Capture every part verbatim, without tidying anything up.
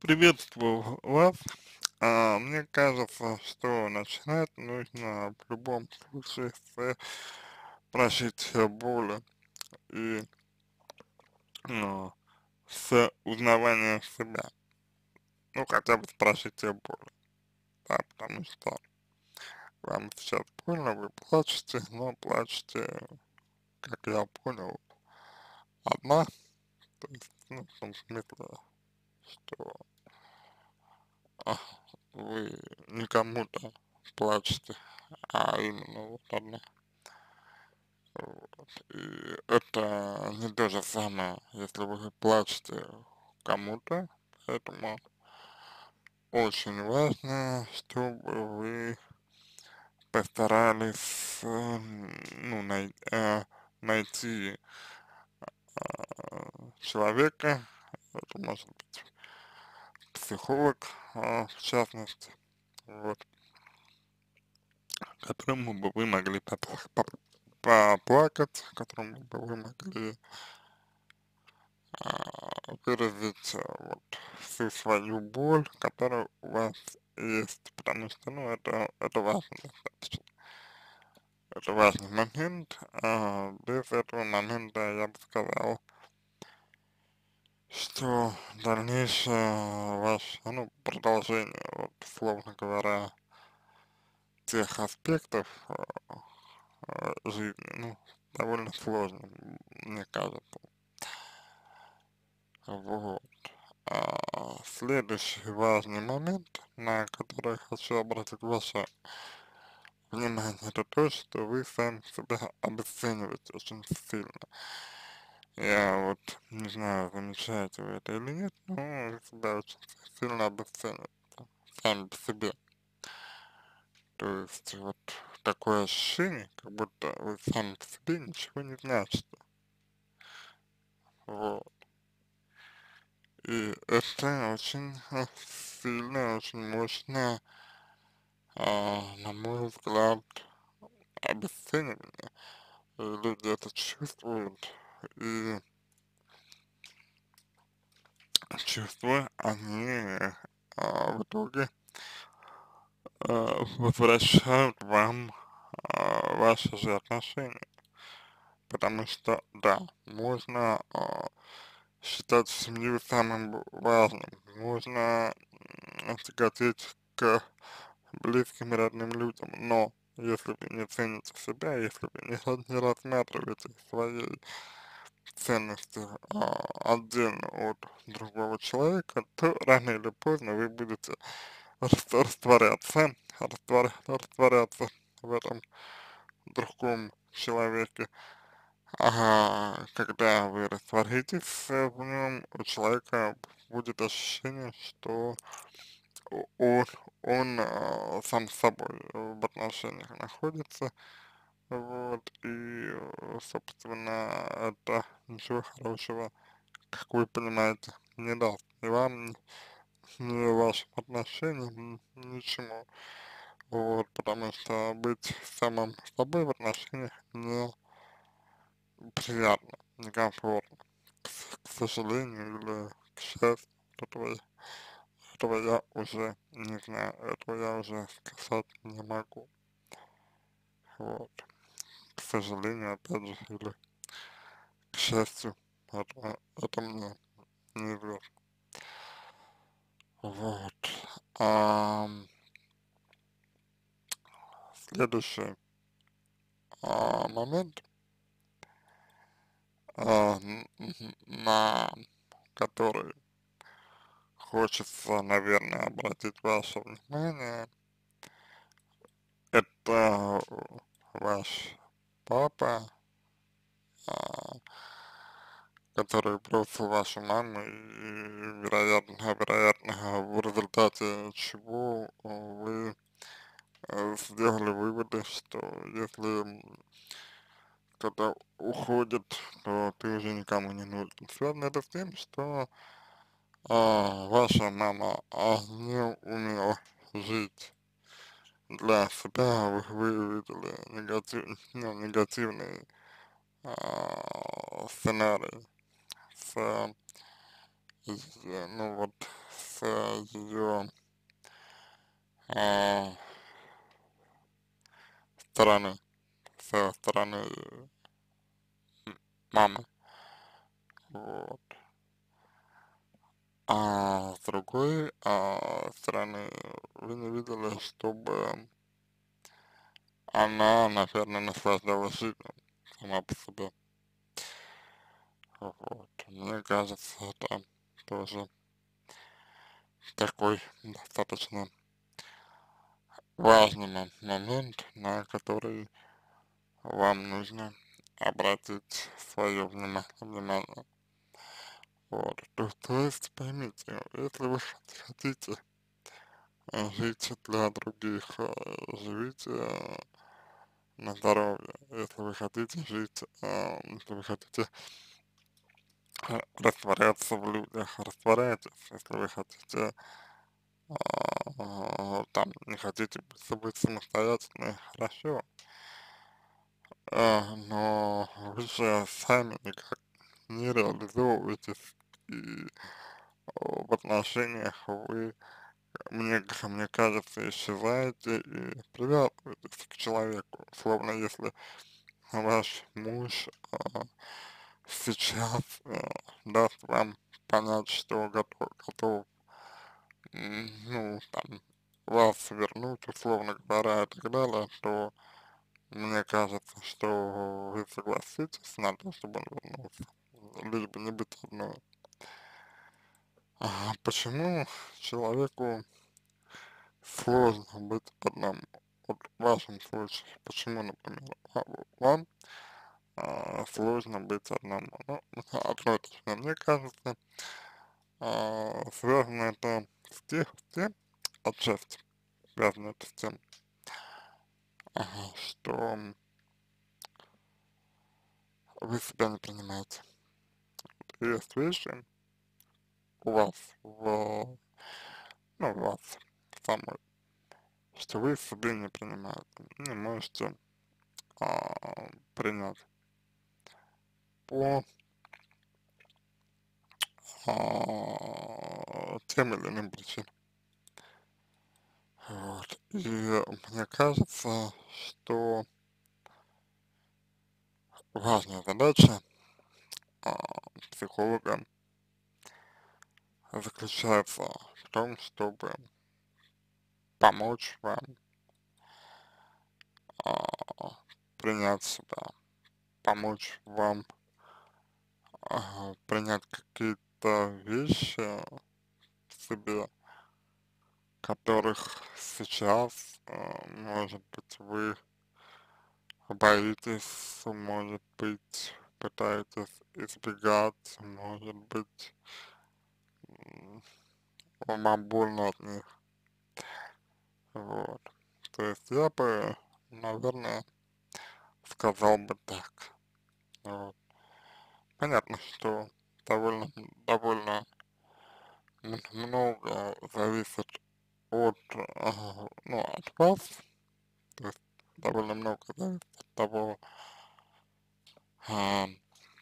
Приветствую вас. А, мне кажется, что начинать нужно в любом случае с прожития боли и ну, с узнавания себя. Ну, хотя бы с прожития боли, да, потому что вам сейчас больно, вы плачете, но плачете, как я понял, одна, то есть, ну, в том смысле, что а, вы не кому-то плачете, а именно вот одна. Вот. И это не то же самое, если вы плачете кому-то, поэтому очень важно, чтобы вы постарались, э, ну, най- э, найти э, человека, это может быть психолог, э, в частности, вот, которому бы вы могли попла- поп- поплакать, которому бы вы могли а, выразить а, вот всю свою боль, которая у вас есть, потому что, ну, это, это важно достаточно. Это важный момент. А, без этого момента я бы сказал, что дальнейшее ваше, ну, продолжение, вот, условно говоря, тех аспектов а, а, жизни, ну, довольно сложно, м, мне кажется. Вот. А, следующий важный момент, на который хочу обратить ваше внимание, это то, что вы сами себя обесцениваете очень сильно. Я вот не знаю, замечаете вы это или нет, но вы себя очень сильно обесцениваете сами по себе. То есть вот такое ощущение, как будто вы сами по себе ничего не значите. Вот. И это очень э, сильно, очень мощно, а, на мой взгляд, обесценивание. И люди это чувствуют, и чувства, они а, в итоге а, возвращают вам а, ваши же отношения. Потому что, да, можно а, считать семью самым важным, можно м, тяготеть к близким и родным людям, но если вы не цените себя, если вы не, ра- не рассматриваете своей ценности а, отдельно от другого человека, то рано или поздно вы будете рас- растворяться, раствор- растворяться в этом другом человеке. Ага, когда вы растворитесь э, в нем, у человека будет ощущение, что о- он, он а, сам с собой в отношениях находится, вот, и, э, собственно, это ничего хорошего, как вы понимаете, не даст ни вам, ни, ни вашим отношениям, н- ничему, вот, потому что быть самым собой в отношениях не приятно, некомфортно, к, с- к сожалению или к счастью, этого, я- этого я уже не знаю, этого я уже сказать не могу, вот, к сожалению, опять же, или к счастью, это, это мне неизвестно. Вот. Ам, следующий а, момент, а, н- н- на который хочется, наверное, обратить ваше внимание, это ваш папа, а, который бросил вашу маму, и, вероятно, вероятно, в результате чего вы э, сделали выводы, что если кто-то уходит, то ты уже никому не нужен. Связано это с тем, что а, ваша мама а, не умела жить для себя, вы, вы увидели негатив, ну, негативный а, сценарий с, с, ну вот, с ее а, стороны, со стороны мамы, вот. А с другой а, стороны, вы не видели, чтобы она, наверное, наслаждалась жизнью сама по себе. Вот. Мне кажется, это тоже такой достаточно важный мо- момент, на который вам нужно обратить свое внима- внимание. Вот. То, то есть, поймите, если вы хот- хотите э, жить для других, э, живите э, на здоровье. Если вы хотите жить, э, если вы хотите э, растворяться в людях, растворяйтесь. Если вы хотите, а, там, не хотите быть, быть самостоятельной, хорошо. А, но вы же сами никак не реализовываетесь, и о, в отношениях вы, мне, ка- мне кажется, исчезаете и привязываетесь к человеку. Словно если ваш муж а, сейчас а, даст вам понять, что готов, готов, м, ну, там, вас вернуть, условно говоря, и так далее, то мне кажется, что вы согласитесь на то, чтобы он вернулся, лишь бы не быть одной. А почему человеку сложно быть одному? Вот в вашем случае, почему, например, ва- вам а, сложно быть одному? Ну, одной точно, мне кажется, а, связано это с тем, с тем, отчасти связано это с тем, ага, что вы себя не принимаете. Есть вещи у вас, в, ну, у вас самой, что вы себе не принимаете, не можете а, принять по а, тем или иным причинам. Вот. И мне кажется, что важная задача а, психолога заключается в том, чтобы помочь вам а, принять себя, помочь вам а, принять какие-то вещи в себе, которых сейчас, а, может быть, вы боитесь, может быть, пытаетесь избегать, может быть, м, вам больно от них. Вот. То есть я бы, наверное, сказал бы так. Вот. Понятно, что довольно, довольно м- много зависит от, ага, ну, от вас, то есть довольно много зависит от того, а,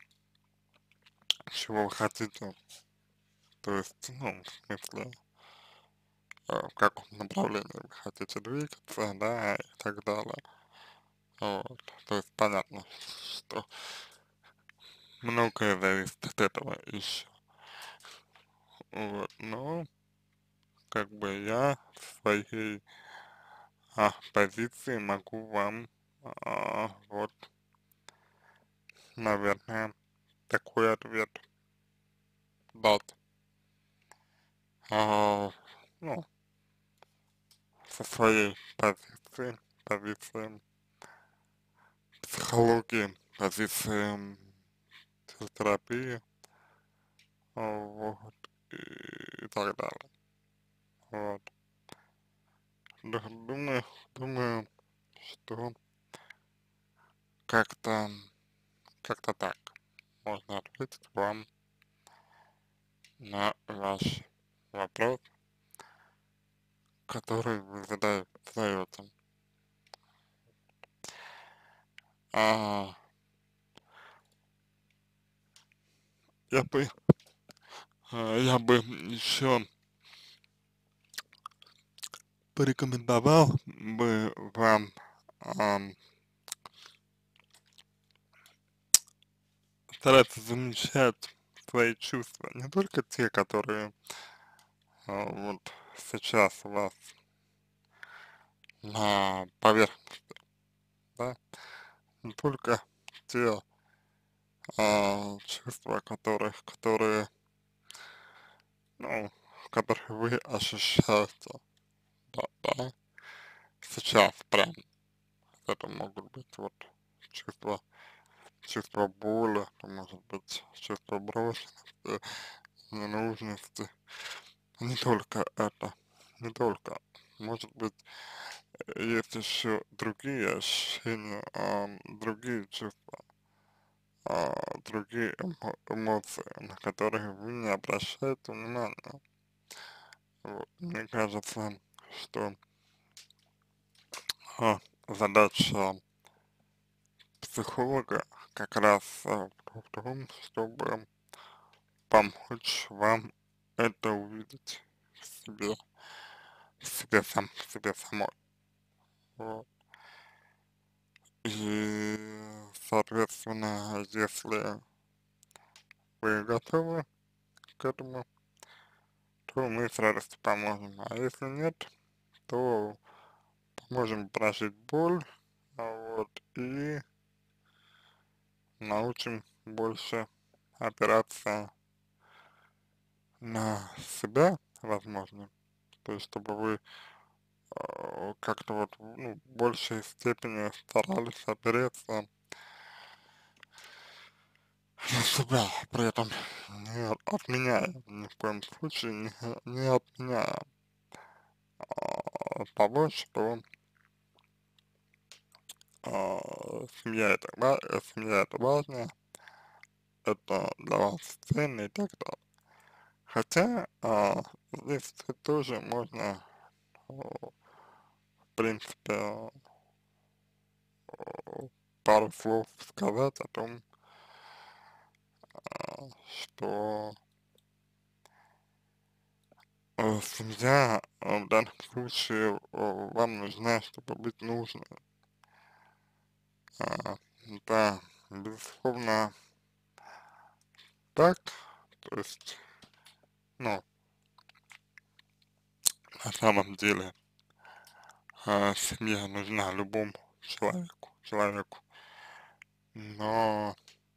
чего вы хотите, то есть, ну, в смысле, а, в каком направлении вы хотите двигаться, да, и так далее. Вот. То есть понятно, что многое зависит от этого еще. Вот. Но, как бы я в своей а, позиции могу вам а, вот, наверное, такой ответ дать. А, ну, со своей позиции, позиции психологии, позиции психотерапии, а, вот, и, и так далее. Вот. Ду- Думаю, думаю, что как-то, как-то так можно ответить вам на ваш вопрос, который вы зада- задаете. А, я бы, а, я бы еще порекомендовал бы вам ам, стараться замечать свои чувства, не только те, которые а, вот сейчас у вас на поверхности, да, не только те а, чувства, которых, которые, ну, которые вы ощущаете, да, да, сейчас прям. Это могут быть вот чувства, чувство боли, это может быть чувство брошенности, ненужности. Не только это, не только. Может быть, э, есть еще другие ощущения, ам, другие чувства, а, другие эмо- эмоции, на которые вы не обращаете внимания. Вот. Мне кажется, что а, задача психолога как раз а, в том, чтобы помочь вам это увидеть в себе, в себе сам, в себе самой. Вот. И, соответственно, если вы готовы к этому, то мы с радостью поможем. А если нет, то поможем прожить боль, а вот, и научим больше опираться на себя, возможно. То есть, чтобы вы э, как-то вот, ну, в большей степени старались опереться на себя, при этом не отменяя, ни в коем случае не, не отменяя а, того, что а, семья это, ва- э, семья это важно, это для вас ценно и так далее. Хотя а, здесь тоже можно, а, в принципе, а, пару слов сказать о том, а, что э, семья э, в данном случае э, вам нужна, чтобы быть нужной. А, да, безусловно, так, то есть, ну, на самом деле, а, семья нужна любому человеку, человеку, но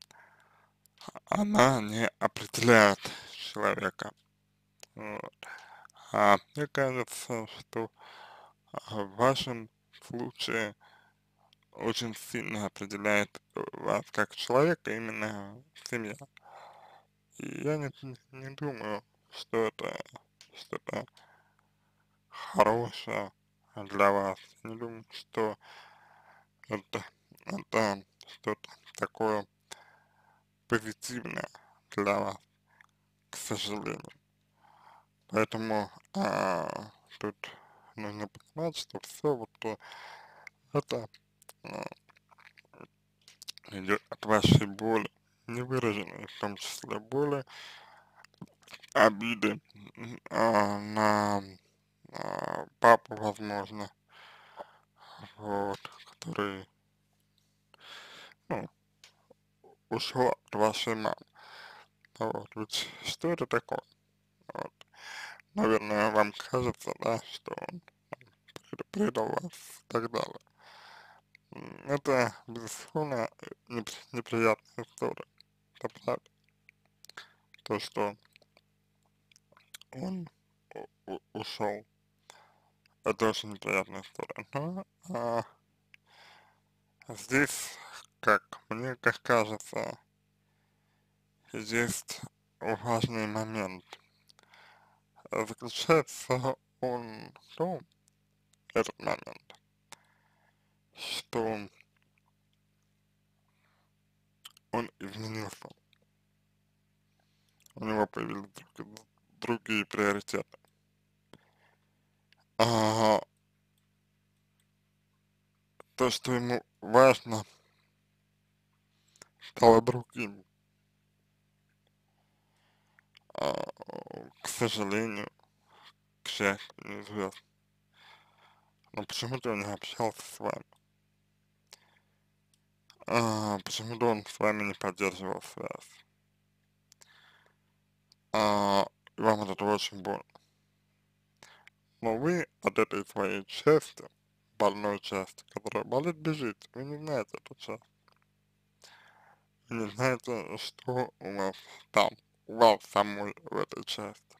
она не определяет человека. Вот. А мне кажется, что а, в вашем случае очень сильно определяет э, вас как человека именно семья. И я не, не думаю, что это что-то хорошее для вас. Не думаю, что это, это что-то такое позитивное для вас, к сожалению. Поэтому а, тут нужно понимать, что все вот э, это а, идет от вашей боли, невыраженной, в том числе боли, обиды м, а, на а, папу, возможно, вот, который, ну, ушел от вашей мамы. Вот, ведь что это такое? Вот. Наверное, вам кажется, да, что он пред- предал вас и так далее. М, Это, безусловно, э, непри- неприятная история. Это правда. То, что он у- у- ушел, это очень неприятная история. Но а, здесь, как мне как кажется, есть важный момент. А Заключается он в том, этот момент, что он изменился, у него появились друг- другие приоритеты. А то, что ему важно, стало другим. А, к сожалению, к счастью, неизвестно. но почему-то он не общался с вами. А, почему-то он с вами не поддерживал связь. А, и вам от этого очень больно. Но вы от этой своей части, больной части, которая болит, бежите. Вы не знаете эту часть. Вы не знаете, что у вас там, у вас самой в этой части.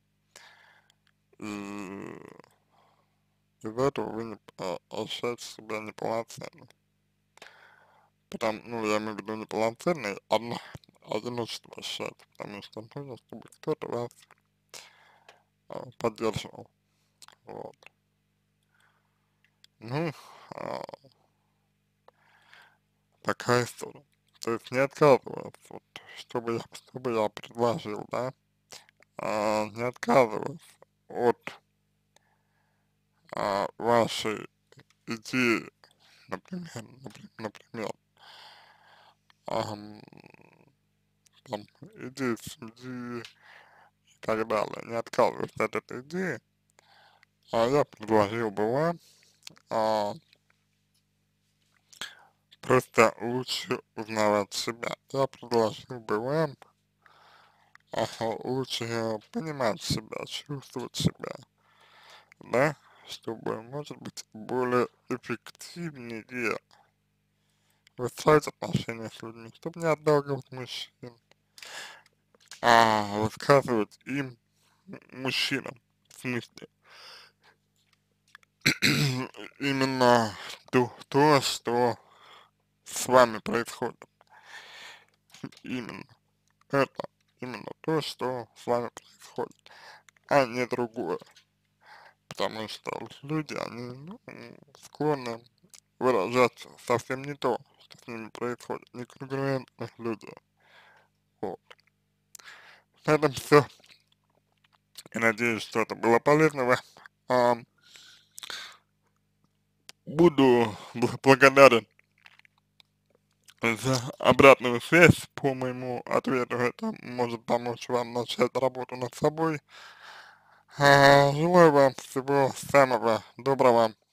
И из-за этого вы не, а, ощущаете себя неполноценным. Потому, ну, я имею в виду неполноценный, одно, одиночество ощущаете, потому что нужно, чтобы кто-то вас а, поддерживал. Вот. Ну, а, такая история. То есть не отказываться, вот, чтобы я, чтобы я предложил, да, а, не отказываться от а, вашей идеи, например, например, например ам, там, идеи семьи и так далее, не отказываться от этой идеи, а я предложил бы вам а, просто лучше узнавать себя. Я предложил бы вам а, лучше понимать себя, чувствовать себя, да, чтобы, может быть, более эффективнее выстраивать отношения с людьми, чтобы не отталкивать мужчин, а высказывать им, м- мужчинам, в смысле, именно то, то, что с вами происходит, именно это, именно то, что с вами происходит, а не другое, потому что люди, они, ну, склонны выражать совсем не то, что с ними происходит, неконкурентные люди, вот. На этом все. Я надеюсь, что это было полезно вам. А, буду бл- благодарен за обратную связь по моему ответу. Это может помочь вам начать работу над собой. А, желаю вам всего самого доброго.